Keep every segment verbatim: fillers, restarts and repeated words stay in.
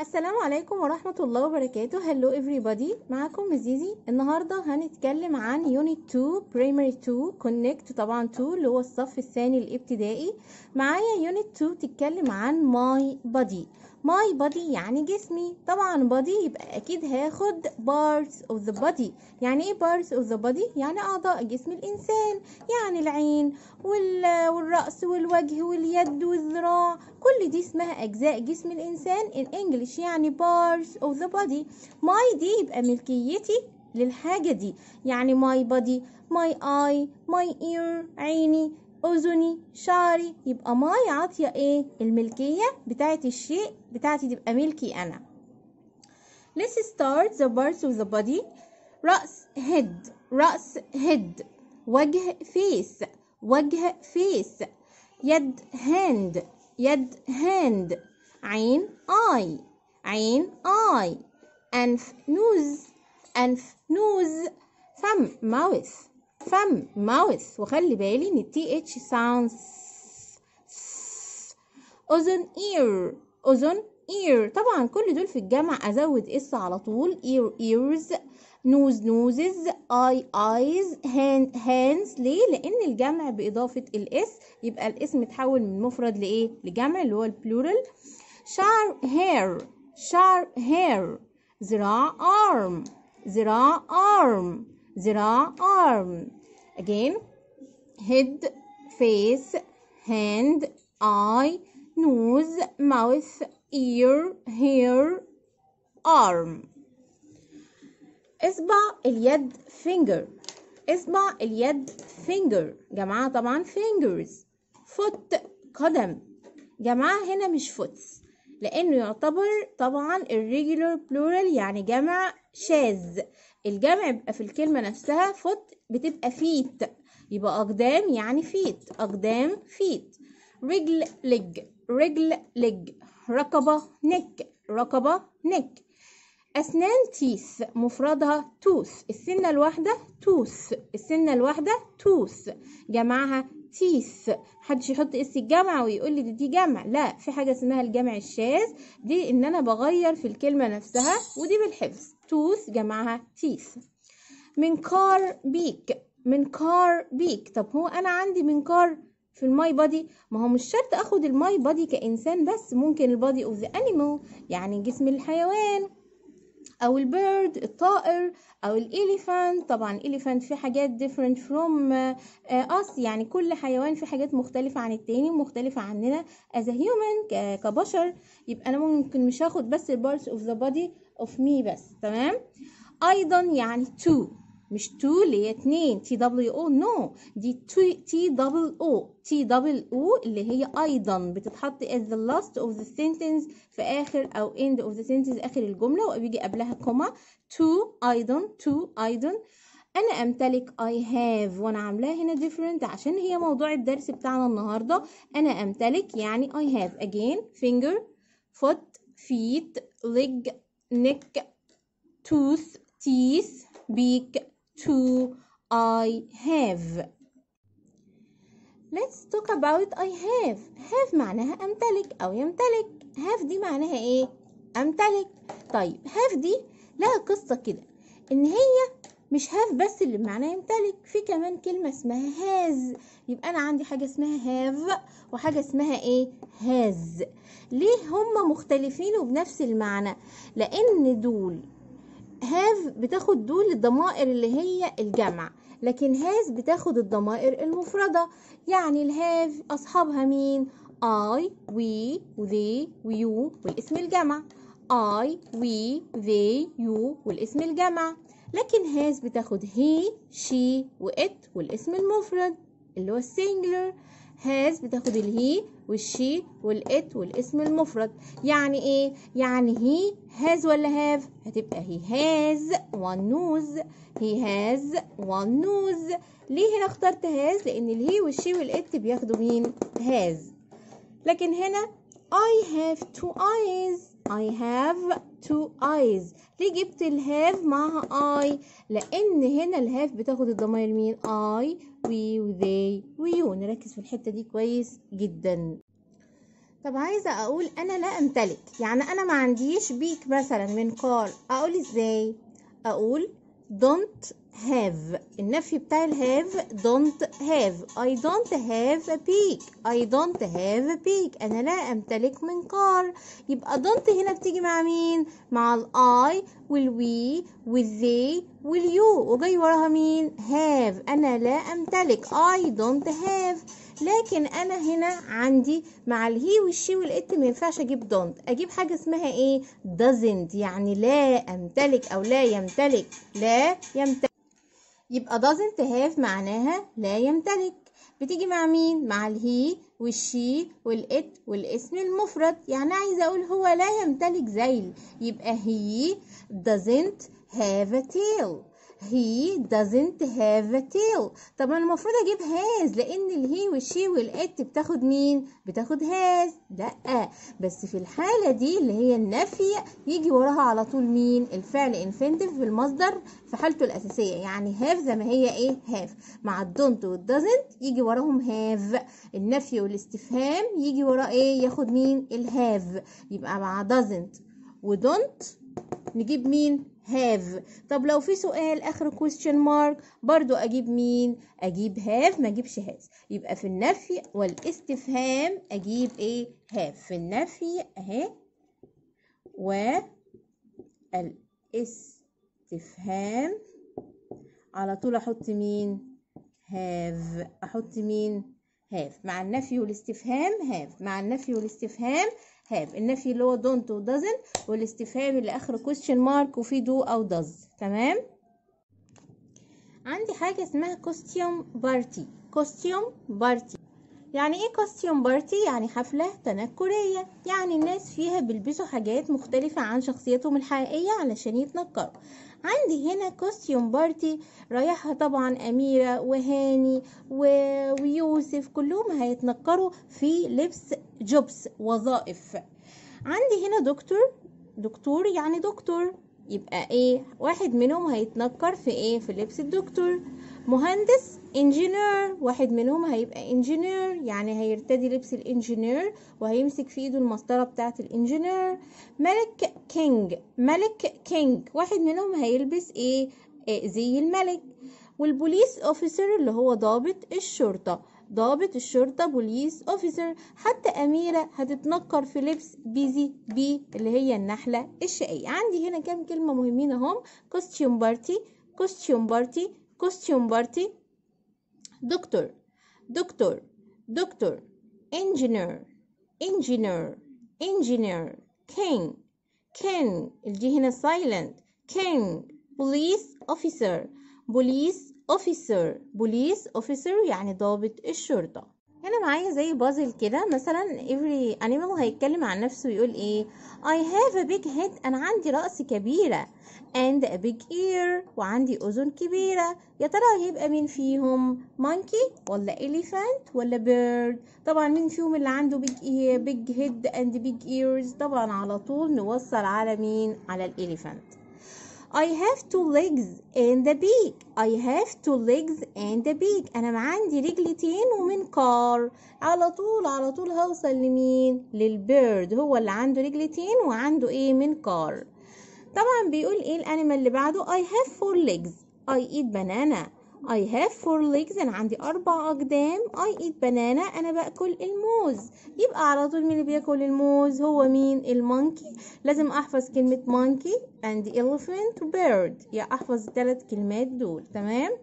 السلام عليكم ورحمة الله وبركاته. هلو everybody، معكم زيزي. النهاردة هنتكلم عن Unit two Primary two Connect، طبعا two اللي هو الصف الثاني الابتدائي. معايا Unit two تتكلم عن My Body. My Body يعني جسمي، طبعا body يبقى أكيد هاخد parts of the body. يعني ايه parts of the body؟ يعني أعضاء جسم الإنسان، يعني العين والرأس والوجه واليد والذراع، كل دي اسمها أجزاء جسم الإنسان in English، يعني parts of the body. my دي يبقى ملكيتي للحاجة دي، يعني my body، my eye، my ear، عيني، أذني، شعري. يبقى my عاطية ايه؟ الملكية بتاعت الشيء بتاعتي، تبقى ملكي أنا. Let's start the parts of the body. رأس head، رأس head. وجه face، وجه face. يد hand، يد hand. عين eye، عين eye. أنف nose، أنف nose. فم mouth، فم mouth. وخلي بالي ان التي اتش sounds. أذن ear، أذن ear. طبعا كل دول في الجمع ازود اس على طول. ear ears، nose noses، eye eyes، hand hands. ليه؟ لان الجمع باضافه الاس يبقى الاسم اتحول من مفرد لايه؟ لجمع اللي هو البلورال. شعر hair، شعر hair. ذراع arm، ذراع arm، ذراع arm. again head face hand eye nose mouth ear hair arm. اصبع اليد finger، اصبع اليد finger، جمعها طبعا fingers. foot قدم، جمعها هنا مش foots لانه يعتبر طبعا irregular plural، يعني جمع شاذ. الجمع بيبقى في الكلمة نفسها. foot بتبقى feet، يبقى أقدام يعني feet، أقدام feet. رجل leg، رجل leg. رقبة neck، رقبة neck. أسنان teeth، مفردها tooth، السنة الواحدة tooth، السنة الواحدة tooth، جمعها teeth. محدش يحط اس الجمع ويقول لي دي جمع، لا، في حاجة اسمها الجمع الشاذ، دي ان انا بغير في الكلمة نفسها، ودي بالحفظ. tooth جمعها teeth. منقار beak، منقار beak. طب هو انا عندي منقار في الماي بادي؟ ما هو مش شرط اخد الماي بادي كإنسان بس، ممكن البادي اوف ذا انيمال، يعني جسم الحيوان، او البيرد الطائر، او الاليفانت. طبعا الاليفانت في حاجات different from us، يعني كل حيوان في حاجات مختلفة عن التاني ومختلفة عننا as a human كبشر. يبقى انا ممكن مش هاخد بس parts of the body of me بس. تمام. ايضا يعني to، مش to اللي هي اتنين تي دبليو او، نو، دي تي دبل او، تي دبل او اللي هي ايضا بتتحط as the last of the sentence في اخر او end of the sentence اخر الجمله، وبيجي قبلها كوما. to ايضا، to ايضا. انا امتلك I have، وانا عاملاها هنا different عشان هي موضوع الدرس بتاعنا النهارده. انا امتلك يعني I have. again finger foot feet leg neck tooth teeth beak to I have. Let's talk about I have. have معناها أمتلك أو يمتلك. have دي معناها إيه؟ أمتلك. طيب have دي لها قصة كده، إن هي مش have بس اللي معناها يمتلك، في كمان كلمة اسمها has. يبقى أنا عندي حاجة اسمها have وحاجة اسمها إيه؟ has. ليه هما مختلفين وبنفس المعنى؟ لأن دول have بتاخد دول الضمائر اللي هي الجمع، لكن has بتاخد الضمائر المفردة. يعني الهاف أصحابها مين؟ I we they ويو والاسم الجمع. I we they you والاسم الجمع. لكن has بتاخد he she وit والاسم المفرد اللي هو السنجلر. has بتاخد الهي والشي والات والاسم المفرد. يعني ايه؟ يعني he has ولا have؟ هتبقى he has one nose، he has one nose. ليه هنا اخترت has؟ لان الهي والشي والات بياخدوا مين؟ has. لكن هنا I have two eyes، I have two eyes. ليه جبت الهاف معها I؟ لان هنا الهاف بتاخد الضمائر مين؟ I we و they و you. نركز في الحتة دي كويس جدا. طب عايزة اقول انا لا امتلك، يعني انا ما عنديش بيك مثلا من كار، اقول ازاي؟ اقول don't have. النفي بتاع الهاف don't have. I don't have a beak. I don't have a beak. انا لا امتلك من كار. يبقى don't هنا بتيجي مع مين؟ مع ال I والوي والذي واليو، وجاي وراها مين؟ have. انا لا امتلك I don't have. لكن انا هنا عندي مع الهي والشي والات ما ينفعش اجيب دونت، اجيب حاجه اسمها ايه؟ doesn't، يعني لا امتلك او لا يمتلك. لا يمتلك. يبقى doesn't have معناها لا يمتلك. بتيجي مع مين؟ مع الهي والشي والات والاسم المفرد. يعني عايزه اقول هو لا يمتلك ذيل، يبقى he doesn't have a tail. he doesn't have a tail. طب انا المفروض اجيب has، لان الهي والشي والات بتاخد مين؟ بتاخد has. لا، بس في الحاله دي اللي هي النفي يجي وراها على طول مين؟ الفعل infinitive بالمصدر في حالته الاساسيه، يعني have زي ما هي ايه؟ have. مع الدونت والdoesn't يجي وراهم have. النفي والاستفهام يجي وراه ايه؟ ياخد مين؟ الهاف. يبقى مع doesn't ودونت نجيب مين؟ have. طب لو في سؤال اخر question mark برضو اجيب مين؟ اجيب have، ما اجيبش has. يبقى في النفي والاستفهام اجيب ايه؟ have. في النفي اهي والاستفهام على طول احط مين؟ have. احط مين؟ have. مع النفي والاستفهام have. مع النفي والاستفهام have. النفي اللي هو don't و doesn't، والاستفهام اللي اخره question mark وفيه do او does. تمام. عندي حاجة اسمها costume party. costume party يعني ايه costume party؟ يعني حفلة تنكرية، يعني الناس فيها بيلبسوا حاجات مختلفة عن شخصيتهم الحقيقية علشان يتنكروا. عندي هنا costume party رايحها طبعا أميرة وهاني و... ويوسف، كلهم هيتنكروا في لبس جوبس، وظائف. عندي هنا دكتور. دكتور يعني دكتور، يبقى ايه؟ واحد منهم هيتنكر في ايه؟ في لبس الدكتور. مهندس انجينير، واحد منهم هيبقى انجينير، يعني هيرتدي لبس الانجينير وهيمسك في ايده المسطره بتاعه الانجينير. ملك كينج. ملك كينج واحد منهم هيلبس ايه؟ إيه زي الملك. والبوليس اوفيسر اللي هو ضابط الشرطه. ضابط الشرطة بوليس اوفيسر. حتى أميرة هتتنكر في لبس بيزي بي اللي هي النحلة الشقية. عندي هنا كام كلمة مهمين اهم: costume party costume party costume party دكتور دكتور دكتور engineer engineer engineer king king دي هنا silent king police officer police officer police officer يعني ضابط الشرطة. هنا معايا زي بازل كده، مثلا every animal هيتكلم عن نفسه ويقول ايه؟ I have a big head. انا عندي رأس كبيرة. and a big ear. وعندي اذن كبيرة. يا ترى هيبقى مين فيهم؟ monkey ولا elephant ولا bird؟ طبعا مين فيهم اللي عنده big ear big head and big ears؟ طبعا على طول نوصل على مين؟ على الاليفانت. I have two legs and a beak. I have two legs and a beak. أنا عندي رجلتين ومنقار. على طول على طول هوصل لمين؟ للبيرد، هو اللي عنده رجلتين وعنده إيه؟ منقار. طبعا بيقول إيه الأنيمال اللي بعده؟ I have four legs. I eat banana. I have four legs. أنا عندي أربع أقدام. I eat banana. أنا بأكل الموز. يبقى على طول مين اللي بياكل الموز؟ هو مين؟ المونكي. لازم أحفظ كلمة monkey and elephant bird، يعني أحفظ الثلاث كلمات دول. تمام.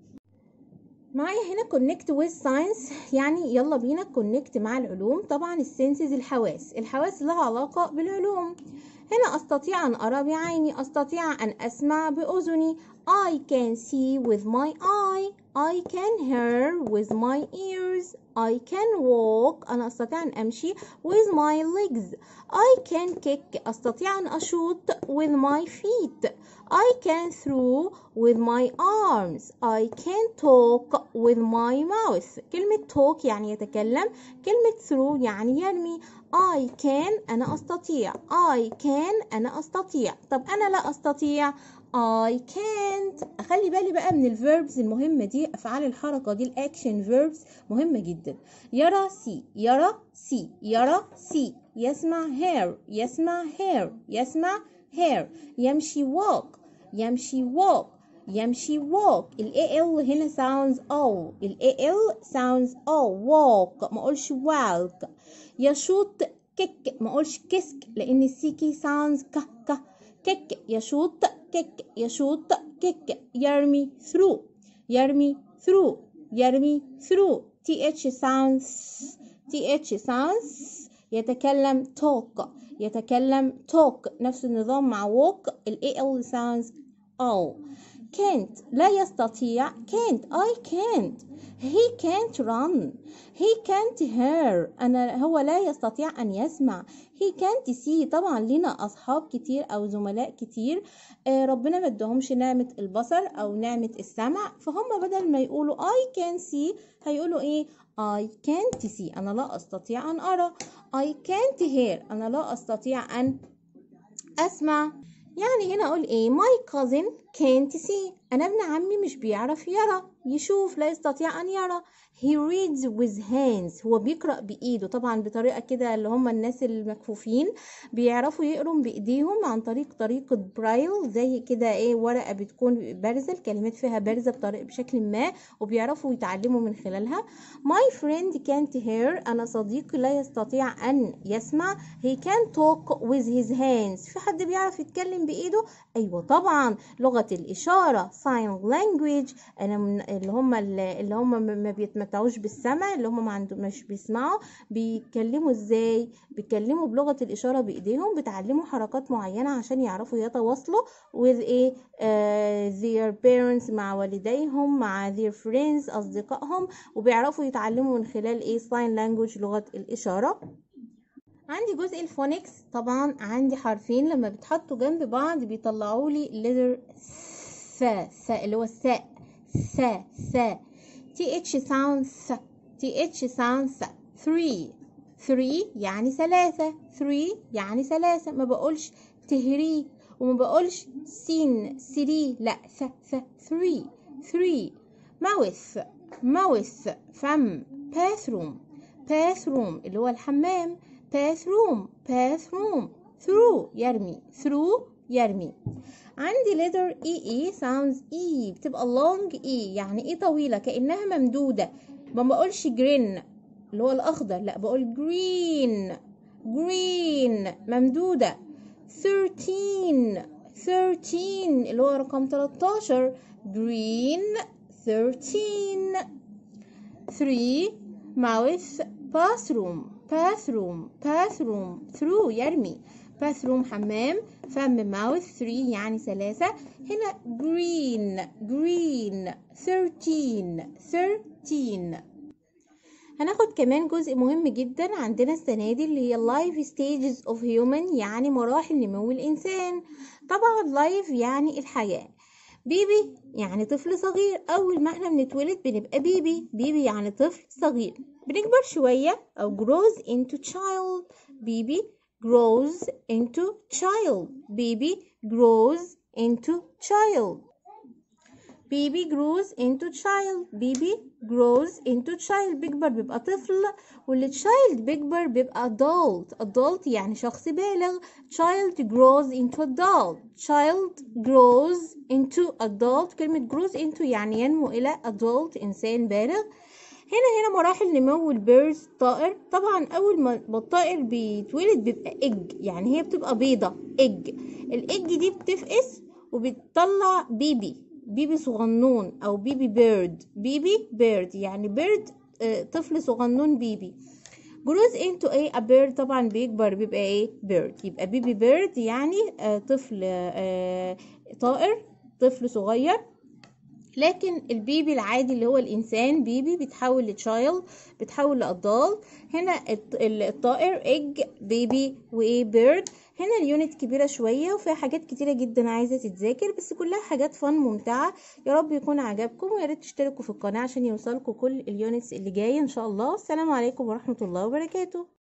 معايا هنا connect with science، يعني يلا بينا connect مع العلوم. طبعا السنسز الحواس، الحواس لها علاقة بالعلوم. هنا أستطيع أن أرى بعيني، أستطيع أن أسمع بأذني. I can see with my eye. I can hear with my ears. I can walk. أنا أستطيع أن أمشي with my legs. I can kick. أستطيع أن أشوط with my feet. I can throw with my arms. I can talk with my mouth. كلمة talk يعني يتكلم، كلمة throw يعني يرمي. I can أنا أستطيع. I can أنا أستطيع. طب أنا لا أستطيع. I can't. اخلي بالي بقى من الفيربز المهمة دي، افعال الحركة دي الاكشن فيربز مهمة جدا. يرى سي، يرى سي، يرى سي. يسمع hear، يسمع hear، يسمع hear. يمشي walk، يمشي walk، يمشي walk. ال al هنا sounds o، ال al sounds o. walk ما اقولش walk. يشوط كيك ما اقولش كسك لان السيكي sounds ك ك. كيك يشوط كيك، يشوط كيك. يرمي through، يرمي through، يرمي through. th sounds، th sounds. يتكلم talk، يتكلم talk. نفس النظام مع walk ال al sounds o. can't لا يستطيع. can't I can't. he can't run، he can't hear. أنا هو لا يستطيع أن يسمع. he can't see. طبعا لنا أصحاب كتير أو زملاء كتير آه ربنا ما ادهمش نعمة البصر أو نعمة السمع، فهم بدل ما يقولوا I can see هيقولوا إيه؟ I can't see. أنا لا أستطيع أن أرى. I can't hear. أنا لا أستطيع أن أسمع. يعني هنا أقول إيه؟ my cousin can't see. أنا ابن عمي مش بيعرف يرى، يشوف، لا يستطيع أن يرى. he reads with hands. هو بيقرأ بإيده، طبعا بطريقة كده اللي هم الناس المكفوفين بيعرفوا يقروا بإيديهم عن طريق طريقة برايل، زي كده إيه ورقة بتكون بارزة، الكلمات فيها بارزة بطريقة بشكل ما وبيعرفوا يتعلموا من خلالها. my friend can't hear. أنا صديقي لا يستطيع أن يسمع. he can talk with his hands. في حد بيعرف يتكلم بإيده؟ أيوة طبعا، لغة الإشارة sign language. أنا من اللي هم اللي هم ما بيتمتعوش بالسمع، اللي هم ما عندهم مش بيسمعوا، بيتكلموا إزاي؟ بيتكلموا بلغة الإشارة بإيديهم، بيتعلموا حركات معينة عشان يعرفوا يتواصلوا with إيه uh, their parents مع والديهم، مع their friends أصدقائهم، وبيعرفوا يتعلموا من خلال إيه sign language لغة الإشارة. عندي جزء الفونكس. طبعا عندي حرفين لما بيتحطوا جنب بعض بيطلعوا لي letter ث، ث اللي هو الثاء، ث ث. th sound ث، th sound ث. three، three يعني ثلاثة، three يعني ثلاثة. ما بقولش تهري وما بقولش سين سري، لا ث ث. three، three. mouth، mouth فم. bathroom، bathroom اللي هو الحمام. bathroom، bathroom. through يرمي، through يرمي. عندي letter e e sounds e، بتبقى long e يعني ايه طويلة كأنها ممدودة. ما بقولش green اللي هو الأخضر، لا بقول green، green ممدودة. thirteen، thirteen اللي هو رقم تلتاشر، green thirteen. three mouth bathroom، bathroom bathroom. through يرمي، bathroom حمام، فم mouth. three يعني ثلاثة. هنا green، green thirteen، thirteen. هناخد كمان جزء مهم جدا عندنا السنة دي اللي هي life stages of human، يعني مراحل نمو الإنسان. طبعا life يعني الحياة. بيبي يعني طفل صغير، أول ما احنا بنتولد بنبقى بيبي، بيبي يعني طفل صغير. بنكبر شوية أو grows into child. بيبي grows into child، baby grows into child. baby grows into child، baby grows into child. بيكبر بيبقى طفل، واللي child بيكبر بيبقى adult، adult يعني شخص بالغ. child grows into adult، child grows into adult. كلمة grows into يعني ينمو إلى adult، إنسان بالغ. هنا هنا مراحل نمو البيرز، طائر. طبعا اول ما الطائر بيتولد بيبقى ايج، يعني هي بتبقى بيضة، ايج. الايج دي بتفقس وبتطلع بيبي، بيبي صغنون او بيبي بيرد، بيبي بيرد يعني بيرد آه طفل صغنون بيبي. جروز انتو ايه a bird، طبعا بيكبر بيبقى ايه بيرد، يبقى بيبي بيرد يعني آه طفل آه طائر، طفل صغير. لكن البيبي العادي اللي هو الانسان بيبي بيتحول لتشايلد، بيتحول لادلت. هنا الطائر ايج، بيبي وايه بيرد. هنا اليونت كبيره شويه وفيها حاجات كتيره جدا عايزه تتذاكر، بس كلها حاجات فن ممتعه. يا رب يكون عجبكم، ويا ريت تشتركوا في القناه عشان يوصلكم كل اليونتس اللي جايه ان شاء الله. السلام عليكم ورحمه الله وبركاته.